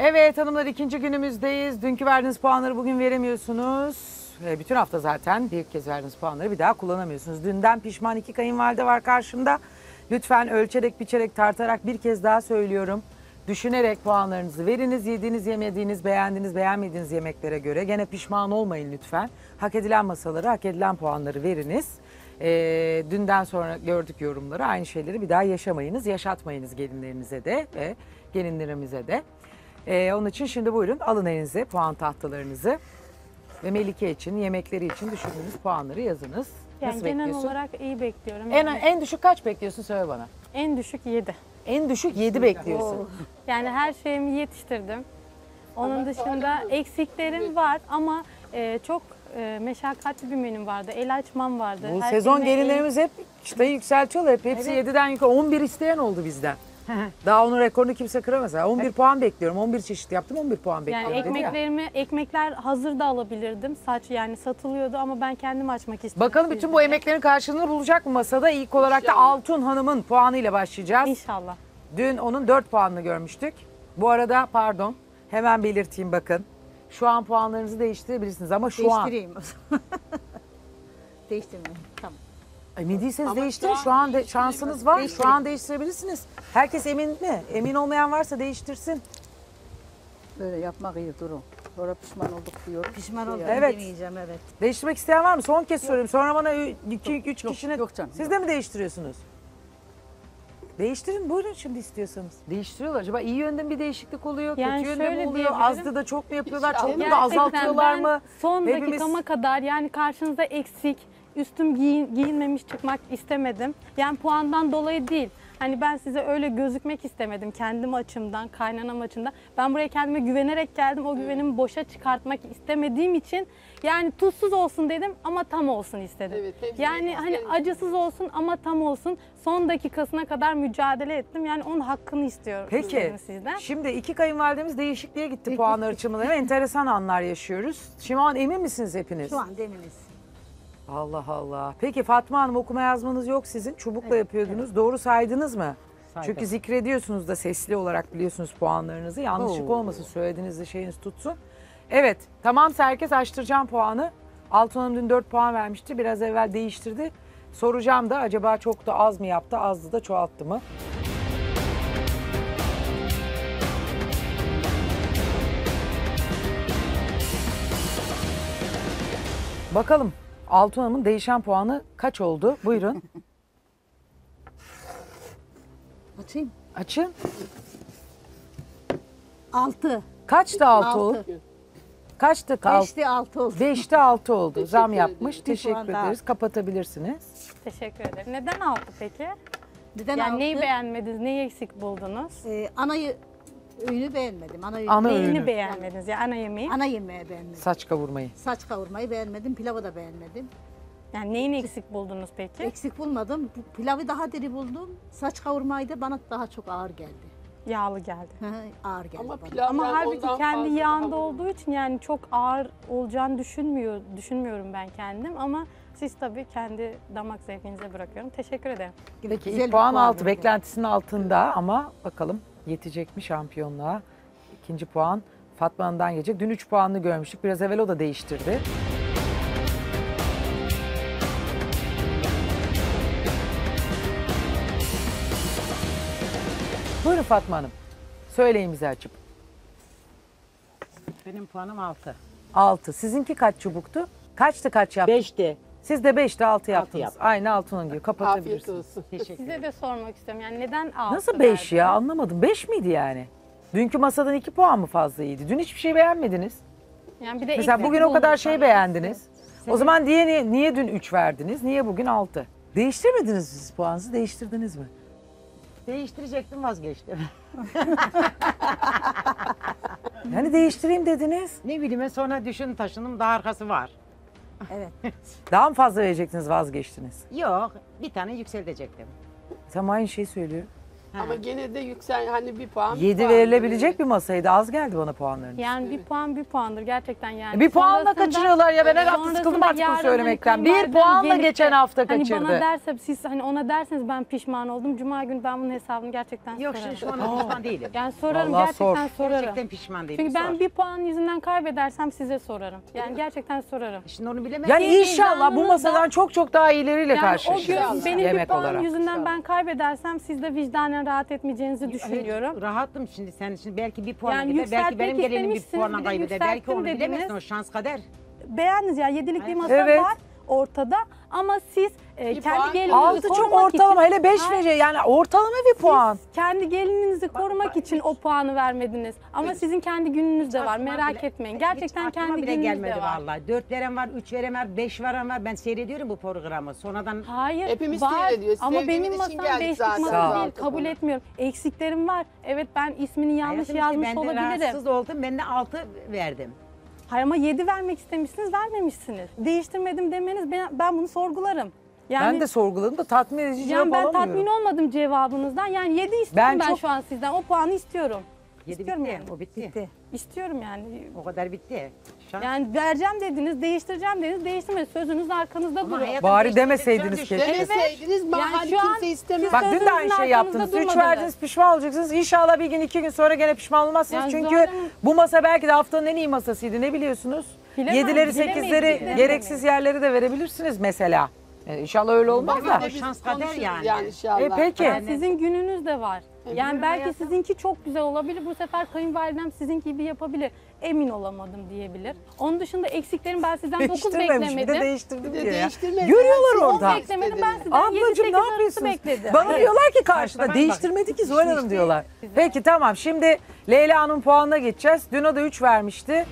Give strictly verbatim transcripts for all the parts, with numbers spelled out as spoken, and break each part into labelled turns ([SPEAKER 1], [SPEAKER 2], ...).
[SPEAKER 1] Evet hanımlar, ikinci günümüzdeyiz. Dünkü verdiğiniz puanları bugün veremiyorsunuz. E, bütün hafta zaten bir kez verdiğiniz puanları bir daha kullanamıyorsunuz. Dünden pişman iki kayınvalide var karşımda. Lütfen ölçerek, biçerek, tartarak bir kez daha söylüyorum. Düşünerek puanlarınızı veriniz. Yediğiniz, yemediğiniz, beğendiğiniz, beğenmediğiniz yemeklere göre. Gene pişman olmayın lütfen. Hak edilen masaları, hak edilen puanları veriniz. E, dünden sonra gördük yorumları. Aynı şeyleri bir daha yaşamayınız. Yaşatmayınız gelinlerinize de ve gelinlerimize de. Ee, onun için şimdi buyurun alın elinize puan tahtalarınızı ve Melike için, yemekleri için düşündüğünüz puanları yazınız.
[SPEAKER 2] Yani
[SPEAKER 1] Nasıl
[SPEAKER 2] genel
[SPEAKER 1] bekliyorsun?
[SPEAKER 2] olarak iyi bekliyorum.
[SPEAKER 1] En,
[SPEAKER 2] Yani
[SPEAKER 1] en düşük kaç bekliyorsun söyle bana.
[SPEAKER 2] en düşük yedi.
[SPEAKER 1] En düşük yedi bekliyorsun.
[SPEAKER 2] Yani her şeyimi yetiştirdim. Onun dışında eksiklerim var ama e, çok e, meşakkatli bir menüm vardı. El açmam vardı.
[SPEAKER 1] Bu
[SPEAKER 2] Her
[SPEAKER 1] sezon
[SPEAKER 2] şeyime el-
[SPEAKER 1] gelinlerimiz hep çıtayı yükseltiyorlar. Hep hepsi yediden yukarı. on bir isteyen oldu bizden. Daha onun rekorunu kimse kıramaz. on bir puan bekliyorum. on bir çeşit yaptım. on bir puan bekliyorum
[SPEAKER 2] Yani
[SPEAKER 1] dedi ya.
[SPEAKER 2] ekmeklerimi, ekmekler hazır da alabilirdim. Saç yani satılıyordu ama ben kendim açmak istedim.
[SPEAKER 1] Bakalım bütün bu emeklerin karşılığını bulacak mı masada? İlk olarak da Altun Hanım'ın puanıyla başlayacağız.
[SPEAKER 2] İnşallah.
[SPEAKER 1] Dün onun dört puanını görmüştük. Bu arada pardon hemen belirteyim bakın. Şu an puanlarınızı değiştirebilirsiniz ama şu an
[SPEAKER 3] Değiştireyim o zaman. Değiştirmeyeyim. Tamam.
[SPEAKER 1] emin değilseniz değiştirin. Şu an de, şansınız var. Şu an değiştirebilirsiniz. Herkes emin mi? Emin olmayan varsa değiştirsin.
[SPEAKER 3] Böyle yapmak iyi durun. Sonra pişman olduk diyorum.
[SPEAKER 4] Pişman oldum
[SPEAKER 1] Evet.
[SPEAKER 4] demeyeceğim, evet.
[SPEAKER 1] Değiştirmek isteyen var mı? Son kez soruyorum. Sonra bana iki üç
[SPEAKER 3] yok,
[SPEAKER 1] kişinin...
[SPEAKER 3] yok canım,
[SPEAKER 1] Siz
[SPEAKER 3] yok.
[SPEAKER 1] de mi değiştiriyorsunuz? Değiştirin buyurun şimdi istiyorsanız. Değiştiriyorlar. Acaba iyi yönde bir değişiklik oluyor?
[SPEAKER 2] Yani
[SPEAKER 1] kötü yönde mi
[SPEAKER 2] şöyle
[SPEAKER 1] oluyor?
[SPEAKER 2] diyebilirim.
[SPEAKER 1] Azdı da çok mu yapıyorlar? Çok mu da
[SPEAKER 2] Gerçekten
[SPEAKER 1] azaltıyorlar
[SPEAKER 2] ben
[SPEAKER 1] mı?
[SPEAKER 2] Son
[SPEAKER 1] Hepimiz-
[SPEAKER 2] dakikama kadar yani karşınızda eksik, üstüm giyin, giyinmemiş çıkmak istemedim. Yani puandan dolayı değil. Hani ben size öyle gözükmek istemedim kendim açımdan, kaynanam açımdan. Ben buraya kendime güvenerek geldim. O güvenimi boşa çıkartmak istemediğim için yani tuzsuz olsun dedim ama tam olsun istedim.
[SPEAKER 5] Evet, hepsi
[SPEAKER 2] yani hani acısız olsun ama tam olsun. Son dakikasına kadar mücadele ettim. Yani onun hakkını istiyorum
[SPEAKER 1] Peki.
[SPEAKER 2] istedim sizden.
[SPEAKER 1] Şimdi iki kayınvalidemiz değişikliğe gitti puanlar açımında. Enteresan anlar yaşıyoruz. Şimdi an emin misiniz hepiniz?
[SPEAKER 4] Şu an deminiz.
[SPEAKER 1] Allah Allah. Peki Fatma Hanım okuma yazmanız yok sizin. Çubukla yapıyordunuz. Doğru saydınız mı? Çünkü zikrediyorsunuz da sesli olarak biliyorsunuz puanlarınızı. Yanlışlık
[SPEAKER 3] Oo.
[SPEAKER 1] olmasın söylediğinizde şeyiniz tutsun. Evet tamamsa herkes açtıracağım puanı. Altun Hanım dün dört puan vermişti. Biraz evvel değiştirdi. Soracağım da acaba çok da az mı yaptı, azdı da çoğalttı mı? Bakalım Altun Hanım'ın değişen puanı kaç oldu? Buyurun.
[SPEAKER 4] Açayım.
[SPEAKER 1] Açın.
[SPEAKER 4] Altı.
[SPEAKER 1] Kaçtı altı
[SPEAKER 4] Altı.
[SPEAKER 1] oldu? Kaçtı altı?
[SPEAKER 4] Beşti altı oldu.
[SPEAKER 1] Beşte altı oldu. Zam yapmış.
[SPEAKER 4] Bir
[SPEAKER 1] Teşekkür
[SPEAKER 4] puan daha.
[SPEAKER 1] ederiz. Kapatabilirsiniz.
[SPEAKER 2] Teşekkür ederim. Neden altı peki?
[SPEAKER 4] Neden
[SPEAKER 2] Yani
[SPEAKER 4] altı?
[SPEAKER 2] neyi beğenmediniz, neyi eksik buldunuz?
[SPEAKER 4] Ee, anayı, öğünü beğenmedim. Ana, öğünü,
[SPEAKER 1] Ana
[SPEAKER 2] Neyini
[SPEAKER 1] öğünü.
[SPEAKER 2] beğenmediniz ya ana yemeği?
[SPEAKER 4] ana yemeği beğenmedim.
[SPEAKER 1] Saç kavurmayı.
[SPEAKER 4] Saç kavurmayı beğenmedim. Pilavı da beğenmedim.
[SPEAKER 2] Yani neyini eksik buldunuz peki?
[SPEAKER 4] Eksik bulmadım. Bu pilavı daha diri buldum. Saç kavurmayı da bana daha çok ağır geldi.
[SPEAKER 2] Yağlı geldi.
[SPEAKER 4] Hı hı, ağır geldi
[SPEAKER 5] Ama
[SPEAKER 4] bana.
[SPEAKER 5] pilav
[SPEAKER 2] Ama
[SPEAKER 5] yani
[SPEAKER 2] halbuki
[SPEAKER 5] ondan
[SPEAKER 2] kendi
[SPEAKER 5] fazla
[SPEAKER 2] yağında
[SPEAKER 5] daha-
[SPEAKER 2] olduğu için yani çok ağır olacağını düşünmüyor, düşünmüyorum ben kendim ama siz tabii kendi damak zevkinize bırakıyorum. Teşekkür ederim.
[SPEAKER 1] Peki
[SPEAKER 4] Güzel
[SPEAKER 1] ilk
[SPEAKER 4] bir
[SPEAKER 1] puan altı.
[SPEAKER 4] verdi.
[SPEAKER 1] Beklentisinin altında ama bakalım yetecek mi şampiyonluğa? İkinci puan Fatma Hanım'dan gelecek. Dün üç puanını görmüştük. Biraz evvel o da değiştirdi. Buyurun Fatma Hanım. Söyleyin bize açıp.
[SPEAKER 6] Benim puanım altı.
[SPEAKER 1] Altı. Sizinki kaç çubuktu? Kaçtı kaç yaptı?
[SPEAKER 6] beşti.
[SPEAKER 1] Siz de beşte altı yaptınız.
[SPEAKER 6] yaptım.
[SPEAKER 1] Aynı Altın'ın gibi
[SPEAKER 5] Afiyet
[SPEAKER 1] kapatabilirsiniz.
[SPEAKER 5] olsun.
[SPEAKER 6] Teşekkür
[SPEAKER 2] Size
[SPEAKER 6] ederim.
[SPEAKER 2] de sormak istiyorum yani neden altı
[SPEAKER 1] Nasıl beş
[SPEAKER 2] verdiniz?
[SPEAKER 1] ya anlamadım. Beş miydi yani? Dünkü masadan iki puan mı fazla iyiydi? Dün hiçbir şey beğenmediniz.
[SPEAKER 2] Yani bir de
[SPEAKER 1] Mesela
[SPEAKER 2] eksik
[SPEAKER 1] bugün o kadar
[SPEAKER 2] bulmuş
[SPEAKER 1] şey
[SPEAKER 2] bana.
[SPEAKER 1] beğendiniz. O zaman niye, niye, niye dün üç verdiniz? Niye bugün altı? Değiştirmediniz mi siz puanınızı? Değiştirdiniz mi?
[SPEAKER 6] Değiştirecektim vazgeçtim.
[SPEAKER 1] Yani değiştireyim dediniz.
[SPEAKER 6] Ne bileyim sonra düşün taşınım daha arkası var.
[SPEAKER 4] Evet.
[SPEAKER 1] Daha mı fazla verecektiniz vazgeçtiniz?
[SPEAKER 6] Yok bir tane yükseltecektim.
[SPEAKER 1] Tam aynı şeyi söylüyor.
[SPEAKER 5] Ama gene de yüksel hani bir puan. bir
[SPEAKER 1] yedi
[SPEAKER 5] puan.
[SPEAKER 1] verilebilecek bir masaydı. Az geldi bana puanların.
[SPEAKER 2] Yani bir puan bir puandır gerçekten yani.
[SPEAKER 1] Bir puanla
[SPEAKER 2] Sonrasında-
[SPEAKER 1] kaçırıyorlar ya, ben her hafta
[SPEAKER 2] sonrasında
[SPEAKER 1] sıkıldım artık bunu
[SPEAKER 2] yarın
[SPEAKER 1] söylemekten.
[SPEAKER 2] hani
[SPEAKER 1] Bir
[SPEAKER 2] kayınvaliden
[SPEAKER 1] puanla
[SPEAKER 2] gelip de
[SPEAKER 1] geçen hafta
[SPEAKER 2] hani
[SPEAKER 1] kaçırdı.
[SPEAKER 2] bana derse siz hani ona derseniz ben pişman oldum. Cuma günü ben bunun hesabını gerçekten
[SPEAKER 6] Yok
[SPEAKER 2] sorarım.
[SPEAKER 6] şimdi şu an pişman değilim.
[SPEAKER 2] Yani sorarım
[SPEAKER 1] Vallahi
[SPEAKER 2] gerçekten
[SPEAKER 1] sor.
[SPEAKER 2] sorarım.
[SPEAKER 6] Gerçekten pişman değilim.
[SPEAKER 2] Çünkü ben
[SPEAKER 6] Sor.
[SPEAKER 2] bir puan yüzünden kaybedersem size sorarım. Yani gerçekten sorarım.
[SPEAKER 6] Şimdi onu bilemem.
[SPEAKER 1] Yani
[SPEAKER 2] Sizin
[SPEAKER 1] inşallah bu
[SPEAKER 2] vicdanınızda-
[SPEAKER 1] masadan çok çok daha iyileriyle
[SPEAKER 2] Yani o
[SPEAKER 1] karşılaşırız.
[SPEAKER 2] gün benim bir
[SPEAKER 1] yemek
[SPEAKER 2] puan
[SPEAKER 1] olarak.
[SPEAKER 2] yüzünden ben kaybedersem siz de vicdanen rahat etmeyeceğinizi
[SPEAKER 6] Evet,
[SPEAKER 2] düşünüyorum.
[SPEAKER 6] rahattım şimdi sen şimdi belki bir puanla
[SPEAKER 2] Yani
[SPEAKER 6] gider. Belki
[SPEAKER 2] yükseltmek
[SPEAKER 6] benim gelinim bir
[SPEAKER 2] istemişsiniz,
[SPEAKER 6] puanla
[SPEAKER 2] bir de
[SPEAKER 6] kaybeder. Belki
[SPEAKER 2] yükselttim
[SPEAKER 6] onu bilemezsin,
[SPEAKER 2] dediniz.
[SPEAKER 6] o şans kader.
[SPEAKER 2] Beğendiniz ya yedilik bir masa
[SPEAKER 1] Evet.
[SPEAKER 2] var ortada ama siz e,
[SPEAKER 5] Bir
[SPEAKER 2] kendi
[SPEAKER 5] puan.
[SPEAKER 2] gelininizi
[SPEAKER 1] Altı çok
[SPEAKER 2] korumak
[SPEAKER 1] ortalama,
[SPEAKER 2] için,
[SPEAKER 1] hele beş
[SPEAKER 2] Hayır,
[SPEAKER 1] verecek yani ortalama bir puan.
[SPEAKER 2] kendi gelininizi korumak için o puanı vermediniz. Ama sizin kendi gününüz de var.
[SPEAKER 6] Aklıma
[SPEAKER 2] Merak
[SPEAKER 6] bile-
[SPEAKER 2] etmeyin.
[SPEAKER 6] hiç
[SPEAKER 2] Gerçekten
[SPEAKER 6] aklıma
[SPEAKER 2] kendi
[SPEAKER 6] bile
[SPEAKER 2] gününüz
[SPEAKER 6] gelmedi
[SPEAKER 2] de var.
[SPEAKER 6] vallahi. Dört veren var, üç veren var, beş veren var. Ben seyrediyorum bu programı. Sonradan
[SPEAKER 2] Hayır
[SPEAKER 5] Hepimiz
[SPEAKER 2] var
[SPEAKER 5] seyrediyoruz.
[SPEAKER 2] ama
[SPEAKER 5] Sevdiğimiz
[SPEAKER 2] benim
[SPEAKER 5] için
[SPEAKER 2] masam
[SPEAKER 5] geldik
[SPEAKER 2] beşlik
[SPEAKER 5] zaten.
[SPEAKER 1] Sağ
[SPEAKER 2] masa
[SPEAKER 1] ol.
[SPEAKER 2] değil. Kabul etmiyorum. Eksiklerim var. Evet ben ismini yanlış
[SPEAKER 6] hayatım işte
[SPEAKER 2] yazmış
[SPEAKER 6] ben de
[SPEAKER 2] olabilirim.
[SPEAKER 6] rahatsız oldum. Ben de altı verdim.
[SPEAKER 2] Hayır ama yedi vermek istemişsiniz vermemişsiniz. Değiştirmedim demeniz ben, ben bunu sorgularım. Yani,
[SPEAKER 1] Ben de sorguladım da tatmin edici
[SPEAKER 2] yani
[SPEAKER 1] cevap
[SPEAKER 2] ben
[SPEAKER 1] alamıyorum.
[SPEAKER 2] tatmin olmadım cevabınızdan. Yani yedi istiyorum
[SPEAKER 1] Ben
[SPEAKER 2] ben,
[SPEAKER 1] çok-
[SPEAKER 2] şu an sizden. O puanı istiyorum.
[SPEAKER 6] Yedi
[SPEAKER 2] İstiyorum
[SPEAKER 6] bitti.
[SPEAKER 2] yani.
[SPEAKER 6] O bitti.
[SPEAKER 1] Bitti.
[SPEAKER 2] İstiyorum yani.
[SPEAKER 6] O kadar bitti. Şans.
[SPEAKER 2] Yani vereceğim dediniz, değiştireceğim dediniz, değiştirmedi. Sözünüz arkanızda
[SPEAKER 6] Ama
[SPEAKER 2] duruyor.
[SPEAKER 6] hayatım
[SPEAKER 1] Bari
[SPEAKER 6] değişti,
[SPEAKER 1] demeseydiniz
[SPEAKER 6] düştü.
[SPEAKER 1] keşke.
[SPEAKER 5] Demeseydiniz ben
[SPEAKER 2] Yani
[SPEAKER 5] hani
[SPEAKER 2] şu an
[SPEAKER 5] kimse istemez.
[SPEAKER 2] siz-
[SPEAKER 1] Bak dün de
[SPEAKER 2] Sözünüzün
[SPEAKER 1] aynı şey
[SPEAKER 2] arkanızda
[SPEAKER 1] yaptınız. Üç
[SPEAKER 2] durmadınız.
[SPEAKER 1] verdiniz, pişman olacaksınız. İnşallah bir gün iki gün sonra gene pişman olmazsınız.
[SPEAKER 2] Yani
[SPEAKER 1] Çünkü
[SPEAKER 2] Zuhal Hanım-
[SPEAKER 1] bu masa belki de haftanın en iyi masasıydı. Ne biliyorsunuz?
[SPEAKER 2] Bilemem,
[SPEAKER 1] Yedileri,
[SPEAKER 2] bilemeyiz,
[SPEAKER 1] sekizleri,
[SPEAKER 2] bilemeyiz.
[SPEAKER 1] gereksiz yerleri de verebilirsiniz mesela. Yani inşallah öyle olmaz
[SPEAKER 5] Biz
[SPEAKER 1] da.
[SPEAKER 5] de biz
[SPEAKER 6] Şans kader
[SPEAKER 5] konuşuruz
[SPEAKER 6] yani.
[SPEAKER 5] yani inşallah.
[SPEAKER 1] E peki.
[SPEAKER 2] Yani sizin gününüz de var. Yani belki
[SPEAKER 6] hayatım.
[SPEAKER 2] sizinki çok güzel olabilir. Bu sefer kayınvalidem sizinki gibi yapabilir. Emin olamadım diyebilir. Onun dışında eksiklerim ben sizden dokuz
[SPEAKER 1] Değiştirmemiş, bir de
[SPEAKER 2] beklemedim.
[SPEAKER 1] değiştirdim
[SPEAKER 5] Bir de
[SPEAKER 1] diyor ya.
[SPEAKER 5] değiştirmedi.
[SPEAKER 1] Görüyorlar
[SPEAKER 5] Siz
[SPEAKER 2] on
[SPEAKER 1] orada.
[SPEAKER 2] beklemedim ben sizden yedi
[SPEAKER 1] Ablacığım
[SPEAKER 2] sekiz
[SPEAKER 1] ne
[SPEAKER 2] arası
[SPEAKER 1] yapıyorsunuz?
[SPEAKER 2] bekledim.
[SPEAKER 1] Bana diyorlar ki karşıda
[SPEAKER 6] Bak,
[SPEAKER 1] değiştirmedi ki Zuhal
[SPEAKER 6] işte
[SPEAKER 1] Hanım
[SPEAKER 6] işte.
[SPEAKER 1] diyorlar. Peki tamam, şimdi Leyla'nın puanına geçeceğiz. Dün o da üç vermişti.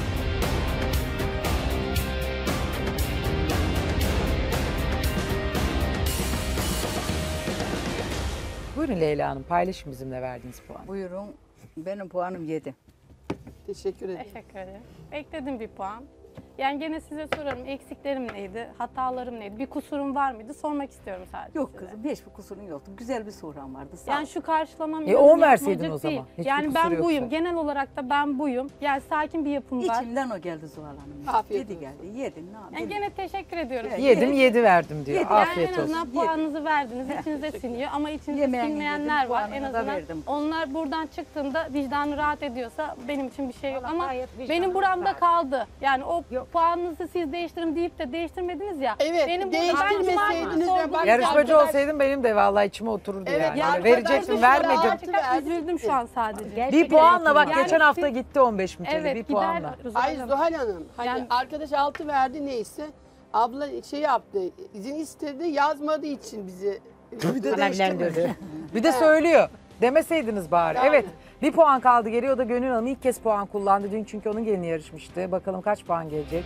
[SPEAKER 1] Buyurun Leyla Hanım, paylaşın bizimle verdiğiniz puanı.
[SPEAKER 3] Buyurun. Benim puanım yedi.
[SPEAKER 5] Teşekkür ederim.
[SPEAKER 2] Teşekkür ederim. Bekledim bir puan. Yani gene size sorarım eksiklerim neydi, hatalarım neydi, bir kusurum var mıydı sormak istiyorum sadece
[SPEAKER 3] Yok
[SPEAKER 2] size.
[SPEAKER 3] kızım hiçbir kusurun yoktu. Güzel bir soran vardı. Sağ
[SPEAKER 2] Yani
[SPEAKER 3] ol.
[SPEAKER 2] şu karşılamam
[SPEAKER 1] E,
[SPEAKER 2] yorum
[SPEAKER 1] on
[SPEAKER 2] yapmacık
[SPEAKER 1] verseydin o zaman.
[SPEAKER 2] değil.
[SPEAKER 1] Hiçbir
[SPEAKER 2] Yani
[SPEAKER 1] kusuru
[SPEAKER 2] ben
[SPEAKER 1] yoksa.
[SPEAKER 2] buyum. Genel olarak da ben buyum. Yani sakin bir yapım var.
[SPEAKER 3] İçimden o geldi Zuhal Hanım.
[SPEAKER 5] Afiyet
[SPEAKER 3] Yedi
[SPEAKER 5] olsun.
[SPEAKER 3] geldi. Yedin ne
[SPEAKER 2] Yani
[SPEAKER 3] yapayım?
[SPEAKER 2] gene teşekkür ediyorum.
[SPEAKER 3] Evet.
[SPEAKER 1] Yedim yedi verdim diyor.
[SPEAKER 3] Yedi.
[SPEAKER 1] Afiyet
[SPEAKER 2] Yani en
[SPEAKER 1] olsun.
[SPEAKER 2] azından puanınızı verdiniz. İçinize siniyor ama içinize
[SPEAKER 3] Yemeğini
[SPEAKER 2] sinmeyenler
[SPEAKER 3] yedim,
[SPEAKER 2] var. En
[SPEAKER 3] puanını da
[SPEAKER 2] azından
[SPEAKER 3] verdim.
[SPEAKER 2] onlar buradan çıktığında vicdanı rahat ediyorsa benim için bir şey yok.
[SPEAKER 6] Vallahi
[SPEAKER 2] Ama
[SPEAKER 6] gayet vicdanı
[SPEAKER 2] benim buramda
[SPEAKER 6] rahat.
[SPEAKER 2] kaldı. Yani o
[SPEAKER 6] Yok.
[SPEAKER 2] puanınızı siz değiştirin deyip de değiştirmediniz ya.
[SPEAKER 5] Evet,
[SPEAKER 2] benim burada
[SPEAKER 5] değiştirmeseydiniz de
[SPEAKER 2] sorgulayacağım.
[SPEAKER 5] bak-
[SPEAKER 1] Yarışmacı
[SPEAKER 5] Arkadaş-
[SPEAKER 1] olsaydım benim de vallahi içime otururdu
[SPEAKER 5] Evet,
[SPEAKER 1] yani.
[SPEAKER 5] yani
[SPEAKER 1] Öyle vereceksin,
[SPEAKER 5] arkadaşlar
[SPEAKER 1] vermedin.
[SPEAKER 2] Gerçekten üzüldüm şu an sadece.
[SPEAKER 1] Bir puanla bak
[SPEAKER 2] Yani
[SPEAKER 1] geçen
[SPEAKER 2] siz-
[SPEAKER 1] hafta gitti on beş bin T L
[SPEAKER 2] Evet
[SPEAKER 1] bir
[SPEAKER 2] gider.
[SPEAKER 1] puanla.
[SPEAKER 2] Zuhal
[SPEAKER 5] Ay
[SPEAKER 2] Hanım.
[SPEAKER 5] Zuhal Hanım. Hani
[SPEAKER 2] Yani-
[SPEAKER 5] arkadaş altı verdi neyse. Abla şey yaptı. İzin istedi yazmadığı için bizi.
[SPEAKER 1] Bir de
[SPEAKER 6] Bana bilen
[SPEAKER 1] değiştirmedi. Bir de söylüyor. Demeseydiniz bari.
[SPEAKER 5] Yani.
[SPEAKER 1] Evet. Bir puan kaldı geriye. O da Gönül Hanım ilk kez puan kullandı. Dün çünkü onun gelini yarışmıştı. Bakalım kaç puan gelecek.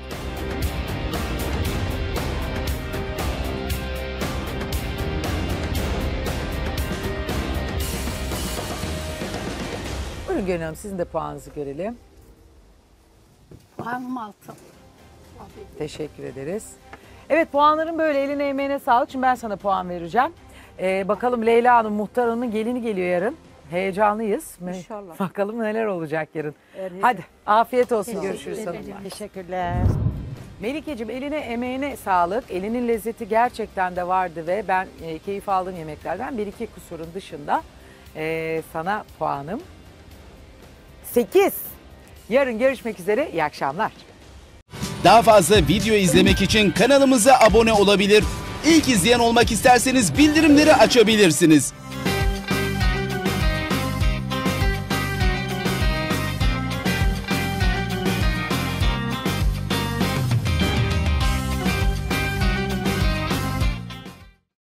[SPEAKER 1] Buyurun Gönül Hanım, sizin de puanınızı görelim.
[SPEAKER 4] Puanım altı.
[SPEAKER 1] Teşekkür ederiz. Evet, puanların böyle, eline emeğine sağlık. Şimdi ben sana puan vereceğim. Ee, bakalım Leyla Hanım, Muhtar Hanım'ın gelini geliyor yarın. Heyecanlıyız.
[SPEAKER 3] İnşallah.
[SPEAKER 1] Bakalım neler olacak yarın.
[SPEAKER 3] Evet.
[SPEAKER 1] Hadi afiyet olsun, görüşürüz hanımlar.
[SPEAKER 6] Teşekkürler.
[SPEAKER 1] Melikeciğim, eline emeğine sağlık. Elinin lezzeti gerçekten de vardı ve ben e, keyif aldığım yemeklerden bir iki kusurun dışında e, sana puanım sekiz. Yarın görüşmek üzere. İyi akşamlar.
[SPEAKER 7] Daha fazla video izlemek için kanalımıza abone olabilir. İlk izleyen olmak isterseniz bildirimleri açabilirsiniz.